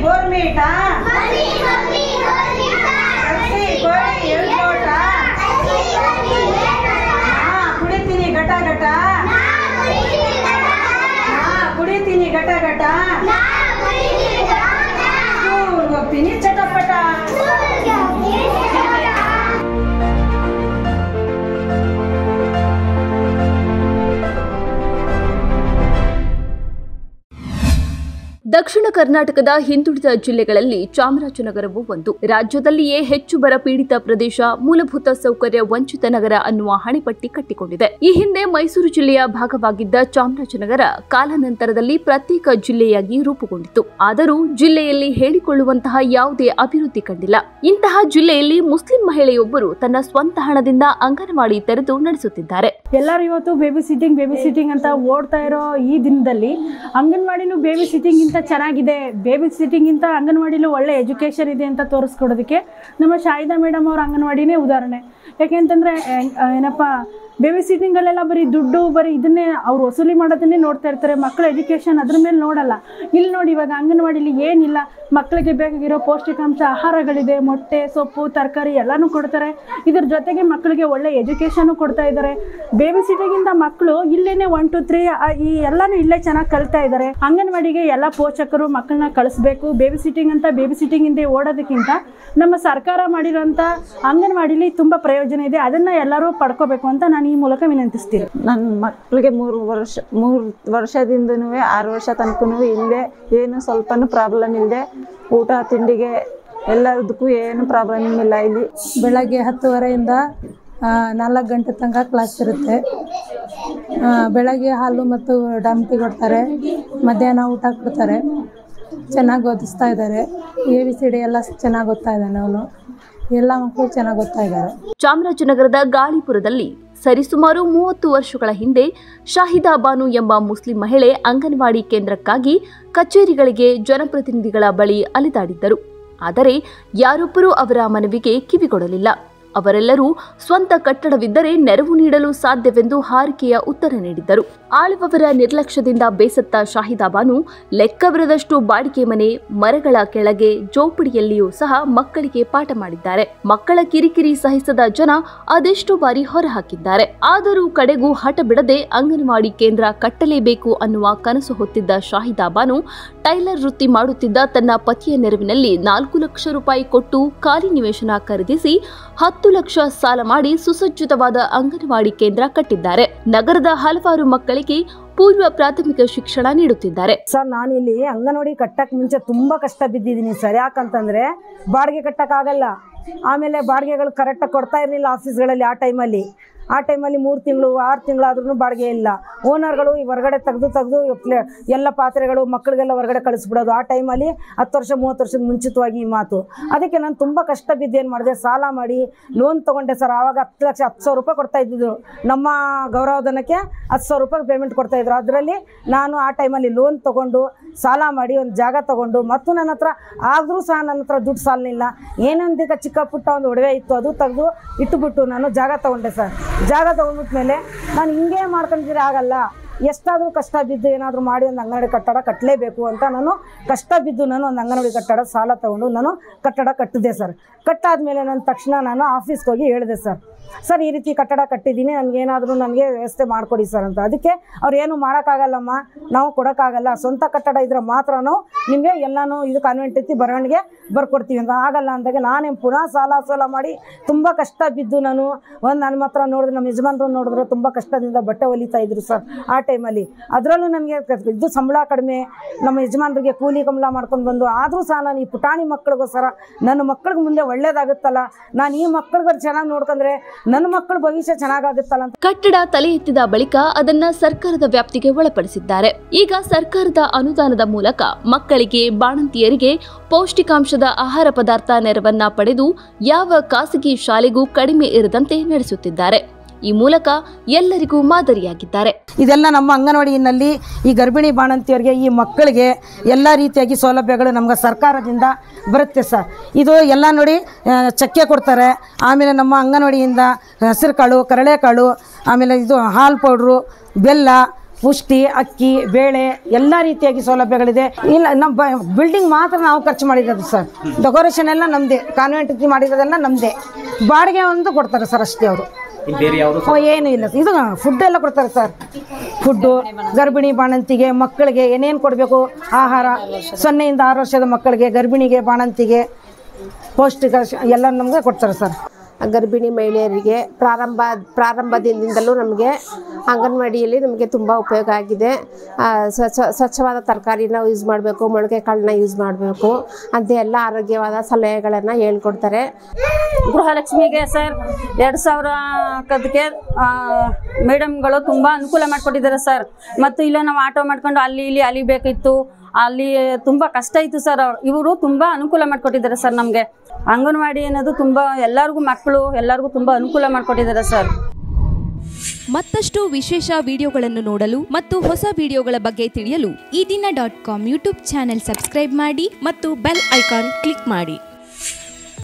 ಬೋರ್ಮೀಟ ಕುಡಿತೀನಿ ಘಟ ಘಟ ಕುಡಿತೀನಿ ಘಟ ಘಟ ಹೋಗ್ತೀನಿ ಚಟಪಟ. ದಕ್ಷಿಣ ಕರ್ನಾಟಕದ ಹಿಂದುಳಿದ ಜಿಲ್ಲೆಗಳಲ್ಲಿ ಚಾಮರಾಜನಗರವೂ ಒಂದು. ರಾಜ್ಯದಲ್ಲಿಯೇ ಹೆಚ್ಚು ಬರ ಪೀಡಿತ ಪ್ರದೇಶ, ಮೂಲಭೂತ ಸೌಕರ್ಯ ವಂಚಿತ ನಗರ ಅನ್ನುವ ಹಣೆಪಟ್ಟಿ ಕಟ್ಟಿಕೊಂಡಿದೆ. ಈ ಹಿಂದೆ ಮೈಸೂರು ಜಿಲ್ಲೆಯ ಭಾಗವಾಗಿದ್ದ ಚಾಮರಾಜನಗರ ಕಾಲಾನಂತರದಲ್ಲಿ ಪ್ರತ್ಯೇಕ ಜಿಲ್ಲೆಯಾಗಿ ರೂಪುಗೊಂಡಿತು. ಆದರೂ ಜಿಲ್ಲೆಯಲ್ಲಿ ಹೇಳಿಕೊಳ್ಳುವಂತಹ ಯಾವುದೇ ಅಭಿವೃದ್ಧಿ ಕಂಡಿಲ್ಲ. ಇಂತಹ ಜಿಲ್ಲೆಯಲ್ಲಿ ಮುಸ್ಲಿಂ ಮಹಿಳೆಯೊಬ್ಬರು ತನ್ನ ಸ್ವಂತ ಹಣದಿಂದ ಅಂಗನವಾಡಿ ತೆರೆದು ನಡೆಸುತ್ತಿದ್ದಾರೆ. ಎಲ್ಲರೂ ಇವತ್ತು ಬೇಬಿ ಸಿಟ್ಟಿಂಗ್ ಅಂತ ಓಡ್ತಾ ಇರೋ ಈ ದಿನದಲ್ಲಿ ಅಂಗನವಾಡಿನೂ ಬೇಬಿ ಸಿಟ್ಟಿಂಗ್ ಇಂತ ಚೆನ್ನಾಗಿದೆ, ಬೇಬಿ ಸಿಟ್ಟಿಂಗ್ ಇಂತ ಅಂಗನವಾಡಿಲೂ ಒಳ್ಳೆ ಎಜುಕೇಶನ್ ಇದೆ ಅಂತ ತೋರಿಸ್ಕೊಡೋದಕ್ಕೆ ನಮ್ಮ ಶಾಹಿದಾ ಮೇಡಮ್ ಅವ್ರ ಅಂಗನವಾಡಿನೇ ಉದಾಹರಣೆ. ಯಾಕೆಂತಂದ್ರೆ ಏನಪ್ಪ ಬೇಬಿ ಸಿಟ್ಟಿಂಗಲ್ಲೆಲ್ಲ ಬರೀ ದುಡ್ಡು ಬರೀ ಇದನ್ನೇ ಅವ್ರು ವಸೂಲಿ ಮಾಡೋದನ್ನೇ ನೋಡ್ತಾ ಇರ್ತಾರೆ, ಮಕ್ಕಳ ಎಜುಕೇಷನ್ ಅದ್ರ ಮೇಲೆ ನೋಡಲ್ಲ. ಇಲ್ಲಿ ನೋಡಿ ಇವಾಗ ಅಂಗನವಾಡಿಲಿ ಏನಿಲ್ಲ, ಮಕ್ಕಳಿಗೆ ಬೇಕಾಗಿರೋ ಪೌಷ್ಟಿಕಾಂಶ ಆಹಾರಗಳಿದೆ, ಮೊಟ್ಟೆ ಸೊಪ್ಪು ತರಕಾರಿ ಎಲ್ಲನೂ ಕೊಡ್ತಾರೆ. ಇದ್ರ ಜೊತೆಗೆ ಮಕ್ಕಳಿಗೆ ಒಳ್ಳೆ ಎಜುಕೇಷನ್ನು ಕೊಡ್ತಾ ಇದ್ದಾರೆ. ಬೇಬಿ ಸಿಟ್ಟಿಂಗಿಂದ ಮಕ್ಕಳು ಇಲ್ಲೇನೆ 1 2 3 ಈ ಎಲ್ಲನೂ ಇಲ್ಲೇ ಚೆನ್ನಾಗಿ ಕಲಿತಾ ಇದ್ದಾರೆ. ಅಂಗನವಾಡಿಗೆ ಎಲ್ಲ ಪೋಷಕರು ಮಕ್ಕಳನ್ನ ಕಳಿಸ್ಬೇಕು. ಬೇಬಿ ಸಿಟ್ಟಿಂಗ್ ಇಂದ ಓಡೋದಕ್ಕಿಂತ ನಮ್ಮ ಸರ್ಕಾರ ಮಾಡಿರೋಂಥ ಅಂಗನವಾಡಿಲಿ ತುಂಬ ಪ್ರಯೋಜನ ಇದೆ, ಅದನ್ನ ಎಲ್ಲರೂ ಪಡ್ಕೋಬೇಕು ಅಂತ ನಾನು ಈ ಮೂಲಕ ವಿನಂತಿಸ್ತೀನಿ. ನನ್ನ ಮಕ್ಕಳಿಗೆ 3 ವರ್ಷದಿಂದನೂ 6 ವರ್ಷ ತನಕನೂ ಇಲ್ಲೇ ಏನು ಸ್ವಲ್ಪನೂ ಪ್ರಾಬ್ಲಮ್ ಇಲ್ಲದೆ ಊಟ ತಿಂಡಿಗೆ ಎಲ್ಲದಕ್ಕೂ ಏನು ಪ್ರಾಬ್ಲಮ್ ಇಲ್ಲ. ಇಲ್ಲಿ ಬೆಳಗ್ಗೆ 10:30ಯಿಂದ 4 ಗಂಟೆ ತನಕ ಕ್ಲಾಸ್ ಇರುತ್ತೆ. ಬೆಳಗ್ಗೆ ಹಾಲು ಮತ್ತು ಡಂಪಿ ಕೊಡ್ತಾರೆ, ಮಧ್ಯಾಹ್ನ ಊಟ ಕೊಡ್ತಾರೆ. ಚೆನ್ನಾಗಿ ಓದಿಸ್ತಾ ಇದ್ದಾರೆ. ABCD ಎಲ್ಲ ಚೆನ್ನಾಗಿ ಓದ್ತಾ ಇದ್ದಾನೆ ಅವನು. ಎಲ್ಲ ಮಕ್ಕಳು ಚೆನ್ನಾಗಿ ಓದ್ತಾ ಇದ್ದಾರೆ. ಚಾಮರಾಜನಗರದ ಗಾಳಿಪುರದಲ್ಲಿ ಸರಿಸುಮಾರು 30 ವರ್ಷಗಳ ಹಿಂದೆ ಶಾಹಿದಾ ಬಾನು ಎಂಬ ಮುಸ್ಲಿಂ ಮಹಿಳೆ ಅಂಗನವಾಡಿ ಕೇಂದ್ರಕ್ಕಾಗಿ ಕಚೇರಿಗಳಿಗೆ ಜನಪ್ರತಿನಿಧಿಗಳ ಬಳಿ ಅಲೆದಾಡಿದ್ದರು. ಆದರೆ ಯಾರೊಬ್ಬರೂ ಅವರ ಮನವಿಗೆ ಕಿವಿಗೊಡಲಿಲ್ಲ. ಅವರೆಲ್ಲರೂ ಸ್ವಂತ ಕಟ್ಟಡವಿದ್ದರೆ ನೆರವು ನೀಡಲು ಸಾಧ್ಯವೆಂದು ಹಾರಿಕೆಯ ಉತ್ತರ ನೀಡಿದ್ದರು. ಆಳುವವರ ನಿರ್ಲಕ್ಷ್ಯದಿಂದ ಬೇಸತ್ತ ಶಾಹಿದಾ ಬಾನು ಲೆಕ್ಕವಿರದಷ್ಟು ಬಾಡಿಗೆ ಮನೆ, ಮರಗಳ ಕೆಳಗೆ ಜೋಪಡಿಯಲ್ಲಿಯೂ ಸಹ ಮಕ್ಕಳಿಗೆ ಪಾಠ ಮಾಡಿದ್ದಾರೆ. ಮಕ್ಕಳ ಕಿರಿಕಿರಿ ಸಹಿಸದ ಜನ ಅದೆಷ್ಟೋ ಬಾರಿ ಹೊರಹಾಕಿದ್ದಾರೆ. ಆದರೂ ಕಡೆಗೂ ಹಠ ಬಿಡದೆ ಅಂಗನವಾಡಿ ಕೇಂದ್ರ ಕಟ್ಟಲೇಬೇಕು ಅನ್ನುವ ಕನಸು ಹೊತ್ತಿದ್ದ ಶಾಹಿದಾ ಬಾನು ಟೈಲರ್ ವೃತ್ತಿ ಮಾಡುತ್ತಿದ್ದ ತನ್ನ ಪತಿಯ ನೆರವಿನಲ್ಲಿ 4 ಲಕ್ಷ ರೂಪಾಯಿ ಕೊಟ್ಟು ಖಾಲಿ ನಿವೇಶನ ಖರೀದಿಸಿ 10 ಲಕ್ಷ ಸಾಲ ಮಾಡಿ ಸುಸಜ್ಜಿತವಾದ ಅಂಗನವಾಡಿ ಕೇಂದ್ರ ಕಟ್ಟಿದ್ದಾರೆ. ನಗರದ ಹಲವಾರು ಮಕ್ಕಳಿಗೆ ಪೂರ್ವ ಪ್ರಾಥಮಿಕ ಶಿಕ್ಷಣ ನೀಡುತ್ತಿದ್ದಾರೆ. ಸರ್, ನಾನಿಲ್ಲಿ ಅಂಗನವಾಡಿ ಕಟ್ಟಕ್ಕೆ ಮುಂಚೆ ತುಂಬಾ ಕಷ್ಟ ಬಿದ್ದಿದ್ದೀನಿ ಸರ್. ಯಾಕಂತಂದ್ರೆ ಬಾಡಿಗೆ ಕಟ್ಟಕ್ಕಾಗಲ್ಲ. ಆಮೇಲೆ ಬಾಡಿಗೆಗಳು ಕರೆಕ್ಟಾಗಿ ಕೊಡ್ತಾ ಇರಲಿಲ್ಲ ಆಫೀಸ್ಗಳಲ್ಲಿ. ಆ ಟೈಮಲ್ಲಿ 3 ತಿಂಗಳು 6 ತಿಂಗಳಾದ್ರೂ ಬಾಡಿಗೆ ಇಲ್ಲ. ಓನರ್ಗಳು ಹೊರಗಡೆ ತೆಗೆದು ಎಲ್ಲ ಪಾತ್ರೆಗಳು ಮಕ್ಕಳಿಗೆಲ್ಲ ಹೊರಗಡೆ ಕಳಿಸ್ಬಿಡೋದು. ಆ ಟೈಮಲ್ಲಿ 10 ವರ್ಷ 30 ವರ್ಷದ ಮುಂಚಿತವಾಗಿ ಈ ಮಾತು. ಅದಕ್ಕೆ ನಾನು ತುಂಬ ಕಷ್ಟ ಬಿದ್ದೇನು ಮಾಡಿದೆ, ಸಾಲ ಮಾಡಿ ಲೋನ್ ತೊಗೊಂಡೆ ಸರ್. ಆವಾಗ 10 ಲಕ್ಷ 10,000 ರೂಪಾಯಿ ಕೊಡ್ತಾ ಇದ್ದಿದ್ದು. ನಮ್ಮ ಗೌರವಧನಕ್ಕೆ 10,000 ರೂಪಾಯಿ ಪೇಮೆಂಟ್ ಕೊಡ್ತಾಯಿದ್ರು. ಅದರಲ್ಲಿ ನಾನು ಆ ಟೈಮಲ್ಲಿ ಲೋನ್ ತೊಗೊಂಡು ಸಾಲ ಮಾಡಿ ಒಂದು ಜಾಗ ತೊಗೊಂಡು, ಮತ್ತು ನನ್ನ ಹತ್ರ ಆದರೂ ಸಹ ನನ್ನ ಹತ್ರ ದುಡ್ಡು ಸಾಲನಿಲ್ಲ. ಏನೊಂದೀಗ ಚಿಕ್ಕ ಪುಟ್ಟ ಒಂದು ಒಡವೆ ಇತ್ತು, ಅದು ತೆಗೆದು ಇಟ್ಟುಬಿಟ್ಟು ನಾನು ಜಾಗ ತೊಗೊಂಡೆ ಸರ್. ಜಾಗ ತೊಗೊಂಡ್ಬಿಟ್ಮೇಲೆ ನಾನು ಹಿಂಗೆ ಮಾಡ್ಕೊಂಡಿದ್ರೆ ಆಗಲ್ಲ, ಎಷ್ಟಾದರೂ ಕಷ್ಟ ಬಿದ್ದು ಏನಾದರೂ ಮಾಡಿ ಒಂದು ಅಂಗನವಾಡಿ ಕಟ್ಟಡ ಕಟ್ಟಲೇಬೇಕು ಅಂತ ನಾನು ಕಷ್ಟ ಬಿದ್ದು ನಾನು ಒಂದು ಅಂಗನವಾಡಿ ಕಟ್ಟಡ ಸಾಲ ತೊಗೊಂಡು ನಾನು ಕಟ್ಟಡ ಕಟ್ಟಿದೆ ಸರ್. ಕಟ್ಟಾದಮೇಲೆ ನಾನು ತಕ್ಷಣ ನಾನು ಆಫೀಸ್ಗೆ ಹೋಗಿ ಹೇಳಿದೆ ಸರ್ ಈ ರೀತಿ ಕಟ್ಟಡ ಕಟ್ಟಿದ್ದೀನಿ, ನನಗೇನಾದರೂ ನನಗೆ ವ್ಯವಸ್ಥೆ ಮಾಡಿಕೊಡಿ ಸರ್ ಅಂತ. ಅದಕ್ಕೆ ಅವ್ರು ಏನು ಮಾಡೋಕ್ಕಾಗಲ್ಲಮ್ಮ, ನಾವು ಕೊಡೋಕ್ಕಾಗಲ್ಲ, ಸ್ವಂತ ಕಟ್ಟಡ ಇದ್ರೆ ಮಾತ್ರ ನಿಮಗೆ ಎಲ್ಲನೂ ಇದು ಕಾನ್ವೆಂಟ್ ಎತ್ತಿ ಬರವಣಿಗೆ ಬರ್ಕೊಡ್ತೀವಿ ಅಂತ. ಆಗಲ್ಲ ಅಂದಾಗ ನಾನೇ ಪುನಃ ಸಾಲ ಮಾಡಿ ತುಂಬ ಕಷ್ಟ ಬಿದ್ದು ನಾನು ನನ್ನ ಹತ್ರ ನೋಡಿದ್ರೆ ನಮ್ಮ ಯಜಮಾನ್ರು ನೋಡಿದ್ರೆ ತುಂಬ ಕಷ್ಟದಿಂದ ಬಟ್ಟೆ ಹೊಲಿತಾ ಇದ್ರು ಸರ್ ಆ ಟೈಮಲ್ಲಿ. ಅದರಲ್ಲೂ ನನಗೆ ಇದು ಸಂಬಳ ಕಡಿಮೆ, ನಮ್ಮ ಯಜಮಾನ್ರಿಗೆ ಕೂಲಿ ಕಂಬಳ ಮಾಡ್ಕೊಂಡು ಬಂದು, ಆದರೂ ಸಹ ನಾನು ಈ ಪುಟಾಣಿ ಮಕ್ಕಳಿಗೋಸ್ಕರ ನನ್ನ ಮಕ್ಕಳಿಗೆ ಮುಂದೆ ಒಳ್ಳೇದಾಗುತ್ತಲ್ಲ, ನಾನು ಈ ಮಕ್ಕಳಿಗೆ ಚೆನ್ನಾಗಿ ನೋಡ್ಕೊಂಡ್ರೆ ನನ್ನ ಮಕ್ಕಳ ಭವಿಷ್ಯ ಚೆನ್ನಾಗಾಗುತ್ತಲ್ಲ ಅಂತ. ಕಟ್ಟಡ ತಲೆ ಎತ್ತಿದ ಬಳಿಕ ಅದನ್ನ ಸರ್ಕಾರದ ವ್ಯಾಪ್ತಿಗೆ ಒಳಪಡಿಸಿದ್ದಾರೆ. ಈಗ ಸರ್ಕಾರದ ಅನುದಾನದ ಮೂಲಕ ಮಕ್ಕಳಿಗೆ, ಬಾಣಂತಿಯರಿಗೆ ಪೌಷ್ಟಿಕಾಂಶದ ಆಹಾರ ಪದಾರ್ಥ ನೆರವನ್ನ ಪಡೆದು ಯಾವ ಖಾಸಗಿ ಶಾಲೆಗೂ ಕಡಿಮೆ ಇರದಂತೆ ನಡೆಸುತ್ತಿದ್ದಾರೆ. ಈ ಮೂಲಕ ಎಲ್ಲರಿಗೂ ಮಾದರಿಯಾಗಿದ್ದಾರೆ. ಇದೆಲ್ಲ ನಮ್ಮ ಅಂಗನವಾಡಿಯಲ್ಲಿ ಈ ಗರ್ಭಿಣಿ ಬಾಣಂತಿಯರಿಗೆ, ಈ ಮಕ್ಕಳಿಗೆ ಎಲ್ಲ ರೀತಿಯಾಗಿ ಸೌಲಭ್ಯಗಳು ನಮ್ಗೆ ಸರ್ಕಾರದಿಂದ ಬರುತ್ತೆ ಸರ್. ಇದು ಎಲ್ಲ ನೋಡಿ ಚಕ್ಕೆ ಕೊಡ್ತಾರೆ. ಆಮೇಲೆ ನಮ್ಮ ಅಂಗನವಾಡಿಯಿಂದ ಹಸಿರು ಕಾಳು, ಕರಳೆಕಾಳು, ಆಮೇಲೆ ಇದು ಹಾಲು ಪೌಡ್ರು, ಬೆಲ್ಲ ಪುಷ್ಟಿ, ಅಕ್ಕಿ, ಬೇಳೆ ಎಲ್ಲ ರೀತಿಯಾಗಿ ಸೌಲಭ್ಯಗಳಿದೆ. ಇಲ್ಲ ನಮ್ಮ ಬಿಲ್ಡಿಂಗ್ ಮಾತ್ರ ನಾವು ಖರ್ಚು ಮಾಡಿರೋದು ಸರ್. ಡೆಕೋರೇಷನ್ ಎಲ್ಲ ನಮ್ಮದೇ, ಕಾನ್ವೆಂಟ್ ಮಾಡಿರೋದೆಲ್ಲ ನಮ್ಮದೇ. ಬಾಡಿಗೆ ಒಂದು ಕೊಡ್ತಾರೆ ಸರ್ ಅಷ್ಟೇ ಅವರು, ಏನೂ ಇಲ್ಲ. ಇದು ಫುಡ್ ಎಲ್ಲ ಕೊಡ್ತಾರೆ ಸರ್. ಫುಡ್ಡು ಗರ್ಭಿಣಿ ಬಾಣಂತಿಗೆ ಮಕ್ಕಳಿಗೆ ಏನೇನು ಕೊಡಬೇಕು ಆಹಾರ, 0 ಇಂದ 6 ವರ್ಷದ ಮಕ್ಕಳಿಗೆ, ಗರ್ಭಿಣಿಗೆ, ಬಾಣಂತಿಗೆ ಪೌಷ್ಟಿಕ ಎಲ್ಲ ನಮಗೆ ಕೊಡ್ತಾರೆ ಸರ್. ಗರ್ಭಿಣಿ ಮಹಿಳೆಯರಿಗೆ ಪ್ರಾರಂಭದಿಂದಲೂ ನಮಗೆ ಅಂಗನವಾಡಿಯಲ್ಲಿ ನಮಗೆ ತುಂಬ ಉಪಯೋಗ ಆಗಿದೆ. ಸ್ವಚ್ಛವಾದ ತರಕಾರಿನ ಯೂಸ್ ಮಾಡಬೇಕು, ಮೊಳಕೆ ಕಾಳನ್ನ ಯೂಸ್ ಮಾಡಬೇಕು ಅಂತ ಎಲ್ಲ ಆರೋಗ್ಯವಾದ ಸಲಹೆಗಳನ್ನು ಹೇಳ್ಕೊಡ್ತಾರೆ. ಗೃಹಲಕ್ಷ್ಮಿಗೆ ಸರ್ 2000 ಹಾಕೋದಕ್ಕೆ ಮೇಡಮ್ಗಳು ತುಂಬ ಅನುಕೂಲ ಮಾಡಿಕೊಟ್ಟಿದ್ದಾರೆ ಸರ್. ಮತ್ತು ಇಲ್ಲ ನಾವು ಆಟೋ ಮಾಡ್ಕೊಂಡು ಅಲ್ಲಿ ಇಲ್ಲಿ ಅಲಿಬೇಕಿತ್ತು, ಅಲ್ಲಿ ತುಂಬ ಕಷ್ಟ ಇತ್ತು ಸರ್. ಇವರು ತುಂಬ ಅನುಕೂಲ ಮಾಡಿಕೊಟ್ಟಿದ್ದಾರೆ ಸರ್. ನಮಗೆ ಅಂಗನವಾಡಿ ಅನ್ನೋದು ತುಂಬ ಎಲ್ಲರಿಗೂ ಮಕ್ಕಳು ಎಲ್ಲರಿಗೂ ತುಂಬ ಅನುಕೂಲ ಮಾಡಿಕೊಟ್ಟಿದ್ದಾರೆ ಸರ್. ಮತ್ತಷ್ಟು ವಿಶೇಷ ವಿಡಿಯೋಗಳನ್ನು ನೋಡಲು ಮತ್ತು ಹೊಸ ವಿಡಿಯೋಗಳ ಬಗ್ಗೆ ತಿಳಿಯಲು ಈ ದಿನ .com ಯೂಟ್ಯೂಬ್ ಚಾನೆಲ್ ಸಬ್ಸ್ಕ್ರೈಬ್ ಮಾಡಿ ಮತ್ತು ಬೆಲ್ ಐಕಾನ್ ಕ್ಲಿಕ್ ಮಾಡಿ.